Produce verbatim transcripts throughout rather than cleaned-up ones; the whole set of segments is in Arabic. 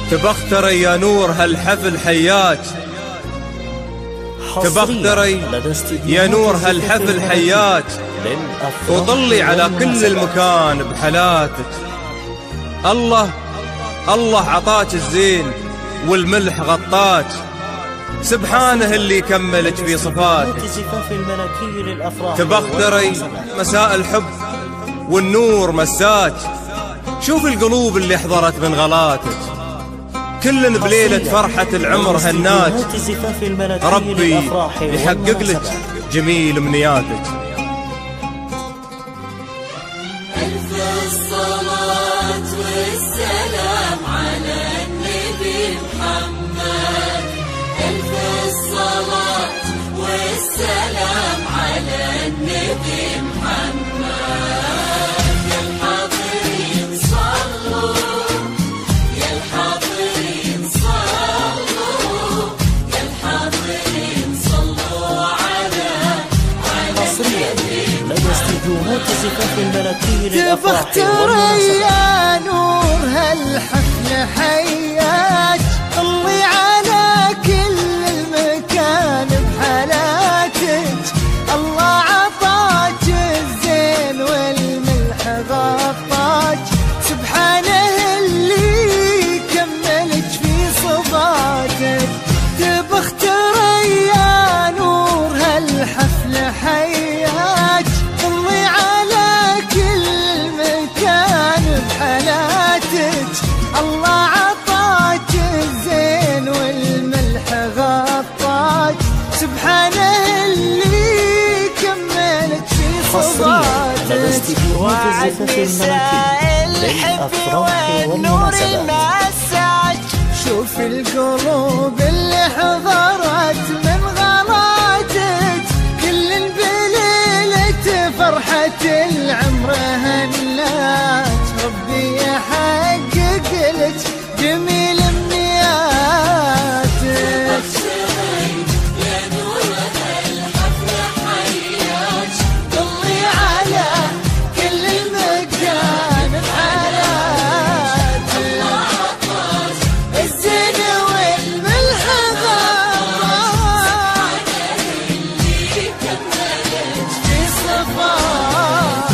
تبختري يا نور هالحفل حياك، تبختري يا نور هالحفل حياك، وطلي على كل المكان بحلاتك. الله الله عطاك الزين والملح غطاك، سبحانه اللي كملك في صفاتك. تبختري مساء الحب والنور مساك، شوف القلوب اللي حضرت من غلاتك، كل بليلة فرحة العمر هناك، ربي يحقق لك جميل امنياتك. ألف الصلاة والسلام على النبي محمد، ألف الصلاة والسلام على النبي محمد. يا الحاضرين صلوا، يا الحاضرين صلوا، يا الحاضرين صلوا على على النبي تبختري يا نور هالحفل حياك، طلي على كل المكان بحالاتك. الله عطاك الزين والملح غطاك، سبحانه اللي كملك في صفاتك. تبختري يا نور هالحفل حياك، طلي على كل مكان بحالاتك. الله عطاك الزين والملح غطاك، سبحانه اللي كملك في صفاتك. وعد نساء الحب والنور مساك، شوف القلوب اللي حضرت من غلاتك، كل بليلة فرحة العمر هناك، ربي يحقق لك جميل امنياتك. يا نور هالحفل حياك، طلي على كل المكان بحالاتك. الله عطاك الزين والملح غطاك، اللي كملك في صفاك.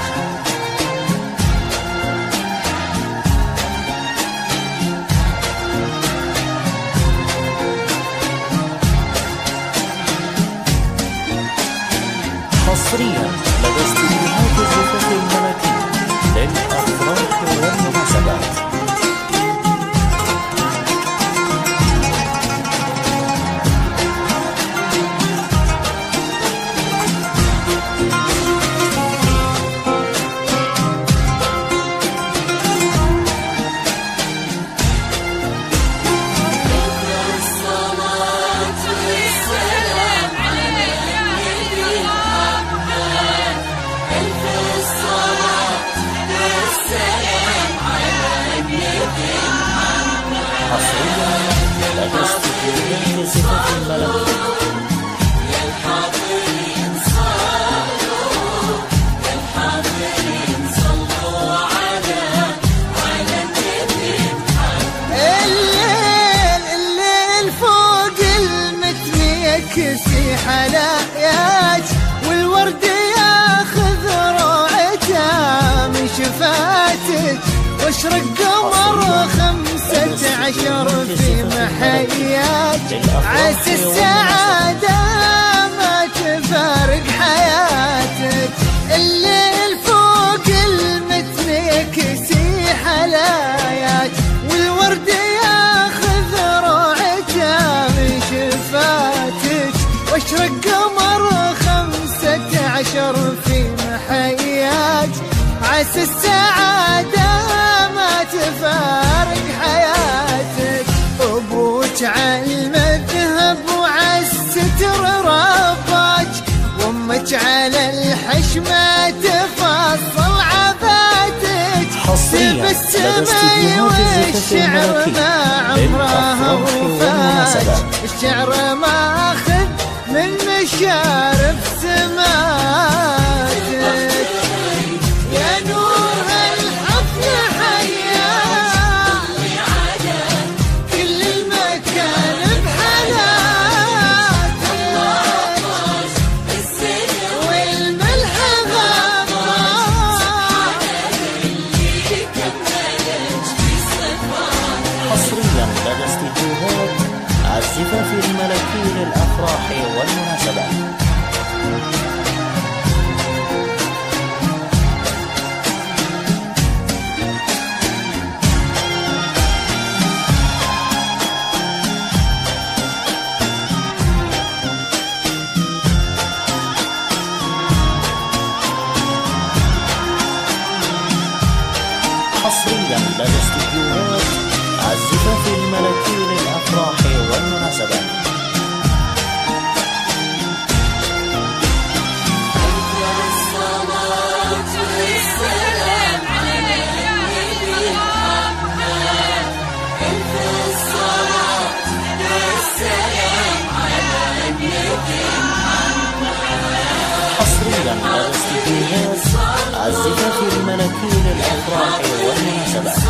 حصريا لدى استديوهات الزفاف الملكي للأفراح والمناسبات. الصلاة والسلام على النبي محمد، ألف الصلاة والسلام على النبي محمد. حصريا لدى استديوهات الزفاف الملكي. يا الحاضرين صلوا، يا الحاضرين صلوا على على النبي محمد. الليل الليل فوق المتن يكسي حلاياك، والورد ياخذ روعته من شفاتك، واشرق قمر خمسة عشر في محياك. عسى السعادة ما تفارق حياتك. الليل فوق المتن يكسي حلاياك، والورد ياخذ روعته من شفاتك، واشرق قمر خمسة عشر في محياك. عسى السعادة ما تفارق حياتك. أبوك علم الذهب وعالستر رباك، وأمك على الحشمة تفصل عباتك. حصريا لدى استديوهات الزفاف الملكي عمرها للأفراح وفات، والمناسبات. الشعر ماخذ من مشارف سماتك. يا نور هالحفل حياك، على لدى استديوهات الزفاف الملكي للأفراح والمناسبات. حصريا لدى استديوهات الزفاف الملكي للأفراح والمناسبات.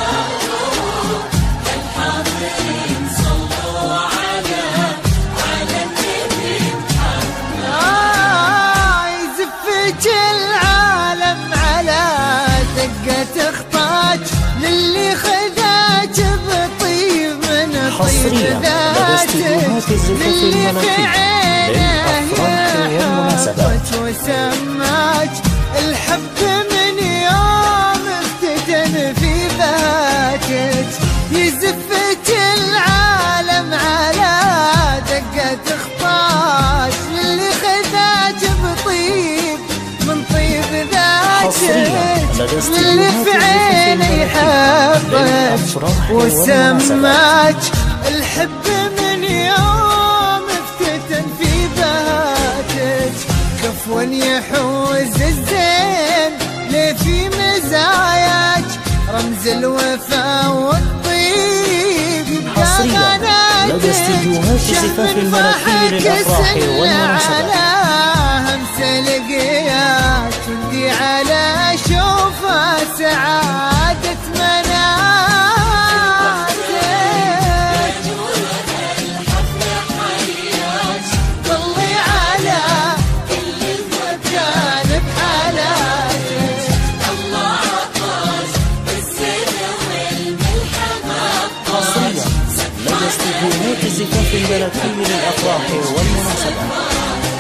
العالم على دقة خطاك للي خذاك بطيب من طيب ذاتك للي في عينه يحبك وسماك الحب من يوم افتتن في ذاتك. يزفك العالم على دقة خطاك للي خذاك بطيب من طيب ذاتك اللي في عيني يحبك وسماك الحب من يوم افتتن في بهاتك. كفوا يحوز الزين ليه في مزاياك رمز الوفا والطيب يبقى غناتك شف من فرحك سنة على همس لقياك ودي على شوفها سعادة مناتك. طلي على كل المكان بحالاتك. الله عطاش بالزين والملحمة حصريا لدى استديوهات الزفاف الملكي للأفراح والمناسبات.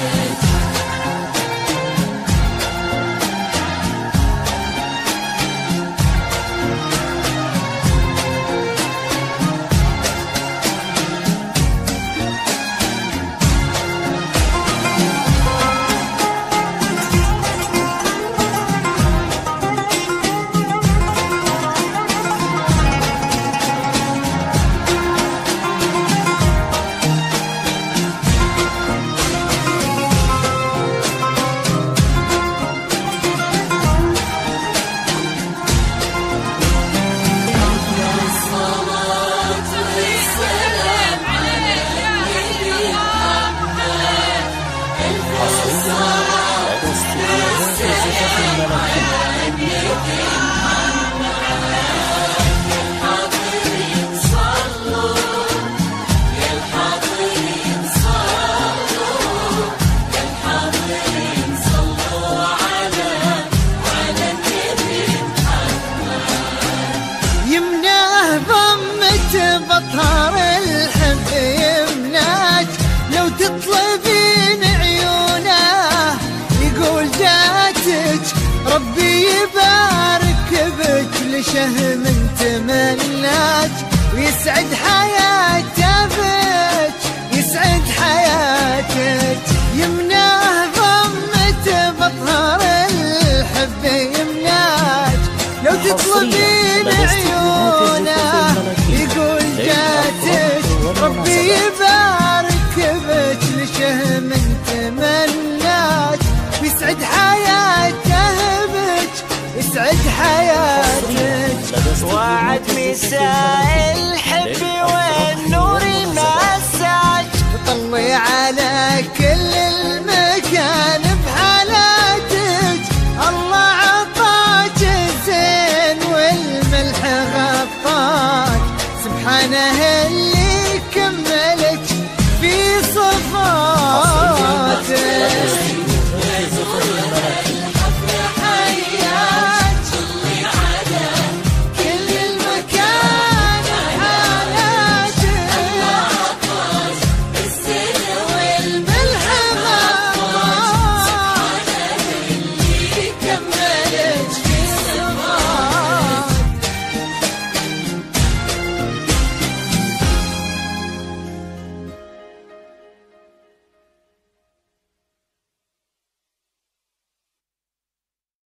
بطهر الحب يمناك لو تطلبين عيونه يقول جاتك ربي يبارك بك لشهم تمناك ويسعد حياته بك يسعد حياتك. يمناه ضمته بطهر الحب يمناك لو تطلبين عيونه يقول جاتك ربي يبارك بك لشهم تمناك ويسعد حياته بك يسعد حياتك. وعد مساء الحب